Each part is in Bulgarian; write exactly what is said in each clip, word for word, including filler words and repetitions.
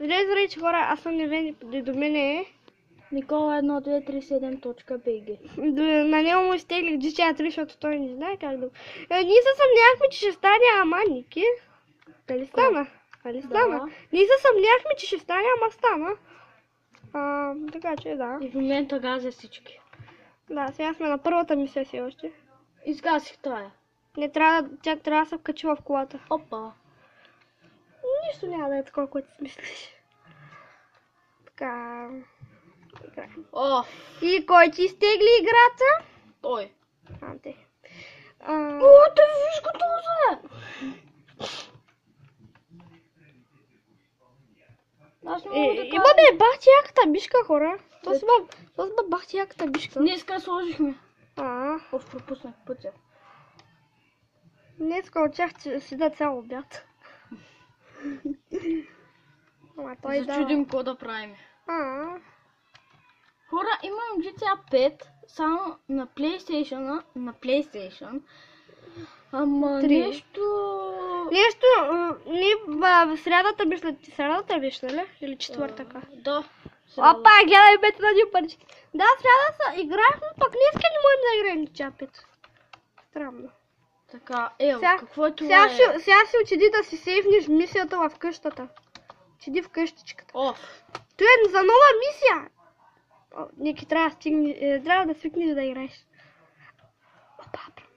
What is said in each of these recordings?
Железо речи хора, аз съм Невен, до мене е. Никола едно две три седем точка би джи. На него му изтеглих джи ти ей три, защото той не знае как да... Е, ние се съмняхме, че ще стане, ама Ники. Дали стана? Дали стана? Да. Ние се съмняхме, че ще стане, ама стана. А, така че да. И в момента газя всички. Да, сега сме на първата мисия си още. Изгасих тая. Не трябва, да- тя трябва да се вкачи в колата. Опа. Нищо няма да е такова, което си мислиш. Така... Игра. О, И кой ти изтегли играта? той. А, те. А... О, те виж като е! Аз не Е, мога да има бе, бахти яката бишка, хора. То си ба, то си ба бахти яката бишка. Днеска сложихме. А, Оф, пропуснах пътя. днеска очах, че си да цял обяд. Ама той да... Зачудим какво да правим. А, Хора, имам джи ти ей пет само на PlayStation, на PlayStation. Ама Три. нещо... нещо, м, ние ба, в средата биш, средата биш, нали? Или четвъртъка? Да. Опа, гледай бето на ни парички. Да, сряда са играхме, пък днеска не можем да играем джи ти ей пет. Странно. Така, ел, Сега- какво е това? Сега е? си, сега си отиди да си сейвнеш мисията в къщата. Отиди в къщичката. Оф. Той е за нова мисия! О, Ники, трябва да стигне, е, трябва да свикнеш да играеш. Опа,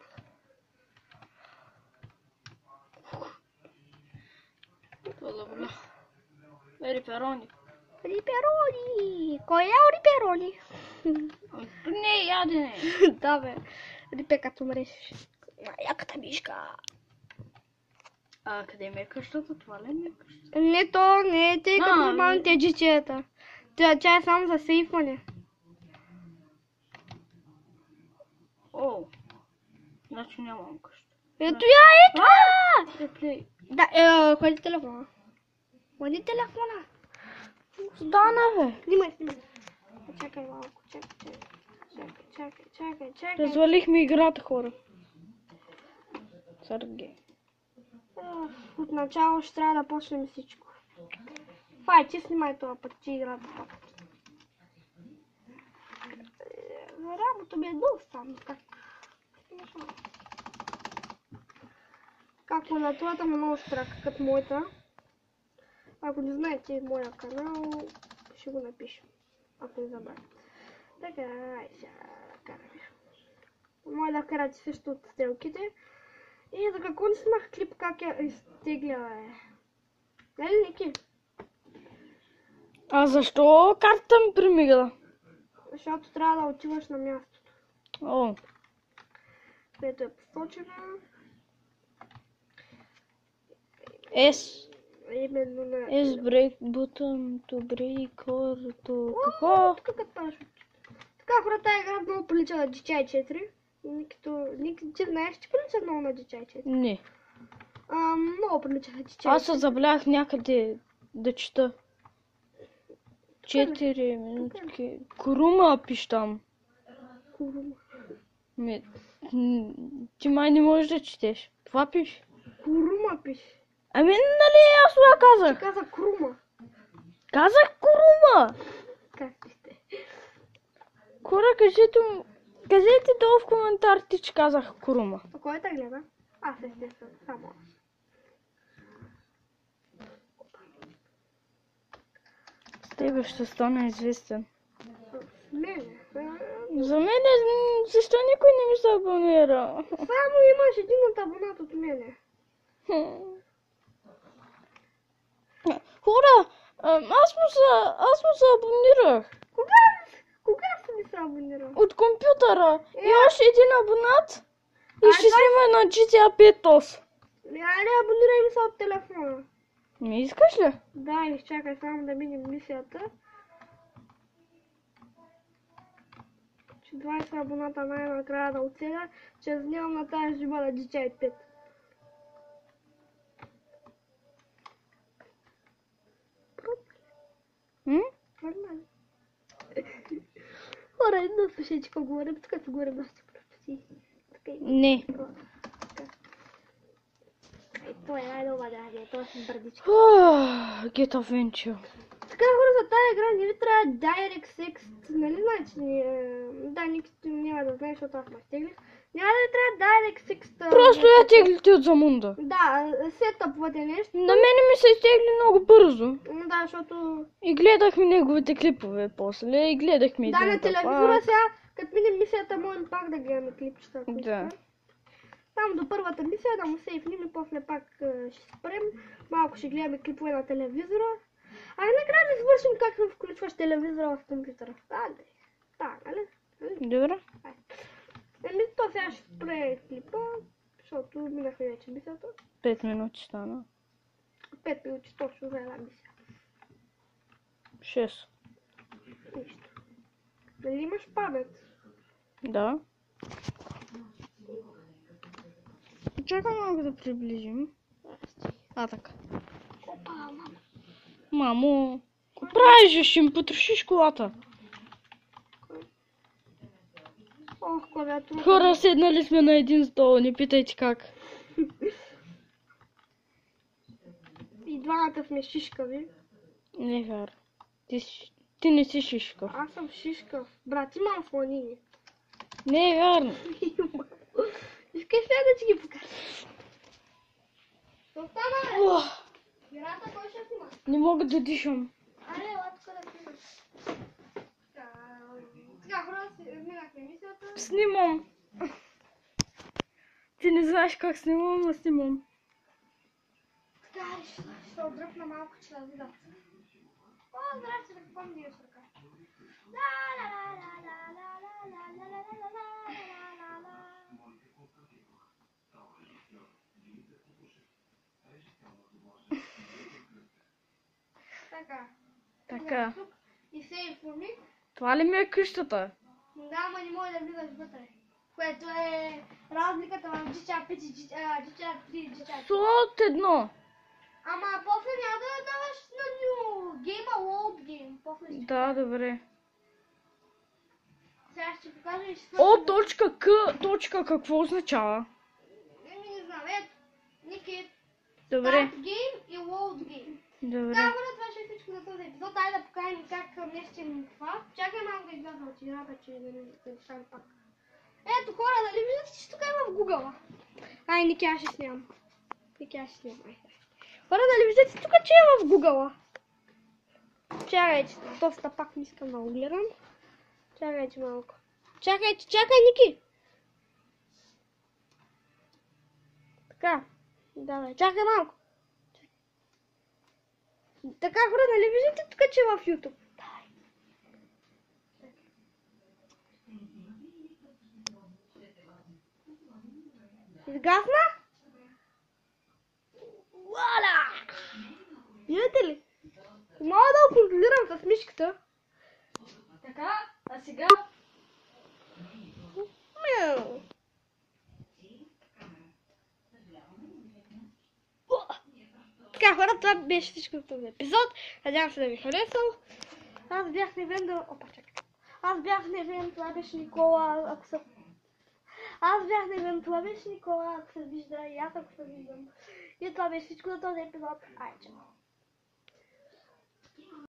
Това да боля. Ери перони. риперони! Кой е риперони? Не, ядене. Да, бе. Рипе като мреш. Яката мишка. А къде ми е къщата? Това ли ми е къщата? Не то, не е тъй като А, нормалните джи ти ей-та. Тя, тя е само за сейфване. О. Значи нямам къща. Ето я, ето я! Реплей. Да, е, ходи телефона. Ходи телефона. Стана, бе. Снимай, снимай. Чакай малко, чакай, чакай. Чакай, чакай, чакай, чакай. Развалихме играта, хора. Сърге. Ах, От начало ще трябва да почнем всичко. Пай, ти снимай това път, ти играта пак. Е, Работа ми е доста, но как? Смешно. Както на твоята му много страха, като моята. Ако не знаете моя канал, ще го напишем. Ако не забравя. Така, ай сега караме. Може да карате също от стрелките. И за какво не снимах клип как я изтегля, е? Нали, Ники? А защо картата ми примигна? Защото трябва да отиваш на мястото, О, което е посочено. S. Именно на... S break button to break or to... О, Какво? тук като парашут. Така, хора, тази игра много прилича на джи ти ей четири. Никито... Ники, ти знаеш, че прилича много на джи ти ей четири. Не. А, много прилича на джи ти ей Аз се заблях някъде да чета. Четири минутки. Курума пиш там. Курума. Ми, м, ти май не можеш да четеш. Това пиш. Курума пише. Ами нали аз това Ти казах? каза крума. Казах курума! Как сте? Хора, кажете, м- кажете долу в коментарите, че казах курума. А кой те гледа? Аз естествено, само аз. С тебе ще стана известен. Мене. а, За мен е, защо никой не ми се абонира? Само имаш един от абонат от мене. Хм. Хора, ам, аз му се, аз му се абонирах. Кога? Кога си ми се абонирал? От компютъра. И Е. още един абонат. И Ай, ще дай. снима на джи ти ей пет ос. Айде, абонирай ми се от телефона. Не искаш ли? Да, изчакай само да минем мисията. Че двайсет абоната най-накрая да оцеля, че знам на тази жиба на джи ти ей пет. М? Нормально. Хора, една слушачка говорим, тук си говорим нашите професии. Така и Не. така. Ай, Това е най-нова да е, това е бърдичка. Гета Венчо. Така хора, за тази игра не ви трябва DirectX, нали знаете, да, никто няма да знае, защото аз ме стеглих. Няма да ви трябва DirectX. Просто я теглите от Замунда. Да, сетъпвате нещо. На мене ми се изтегли много бързо. Да, защото... И гледахме неговите клипове после, и гледахме Да, на един телевизора сега, като минем мисията, можем пак да гледаме клипчета. Да. Там до първата мисия да му сейфнем и после пак ще спрем. Малко ще гледаме клипове на телевизора. А накрая да свършим как да включваш телевизора в компютъра. Да, да. Да, нали? Добре. Еми, то сега ще спре клипа, защото минахме вече мисията. Пет минути стана. Пет минути точно за една мисия. Шест. Нищо. Нали имаш памет? Да. Чакай малко да приближим. А, така. Опа, мамо. Мамо, какво правиш? Ще ми потрошиш колата. Ох, клавиатура. Хора, седнали сме на един стол, не питайте как. И двамата сме шишкави. Не е вярно. Ти, си- ти не си шишка. Аз съм шишкав. Брат, имам фонини. Не е вярно. Искаш ли да ти ги покажа? Остана, бе! Ох, Играта кой ще снима? не мога да дишам. Аре, ела тук да снимаш. Така, хора, минахме мисията. Снимам. Ти не знаеш как снимам, а снимам. Така, ще, ще отдръпна малко, че да видя. О, здрасти, да какво ми диеш ръка? Ла, ла, ла, ла, ла, ла, ла, ла, ла, ла, ла, ла, ла, ла. Така. Така. Тук и сейф форми. Това ли ми е къщата? Да, ама не може да влизаш вътре. Което е разликата в джи чар пет и джи чар три и джи чар четири. Слот едно. Ама после няма да даваш на ню гейма лоуд гейм. После ще... Да, добре. Сега ще покажа и ще О, свършим. точка К, точка какво означава? Еми не знам, ето. Никит. Добре, Start game и load game. Да, добре. хора, това ще е всичко за този епизод. Дай да покажем как местим това. Чакай малко да изляза от играта, че да не да стане пак. Ето хора, нали виждате, че тук е в Google. Ай, Ники, аз ще снимам. Ники, аз ще снимам. Ай. Хора, нали виждате тук, че е в Google. Чакайте, доста пак не искам да го гледам. Чакайте малко. Чакайте, чакай, Ники. Така. Давай, чакай малко. Така, хора, нали виждате тук, че е в YouTube? Давай. Изгасна? Вуаля! Видите ли? Мога да го контролирам с мишката. Така, а сега... Мяу. Така, хора, това беше всичко за този епизод. Надявам се да ви харесал. Аз бях Невен да... Опа, чакай. Аз бях Невен, това беше Никола, ако се... Аз бях Невен, това беше Никола, ако се вижда и аз ако се виждам. И това беше всичко за този епизод. Ай, чао.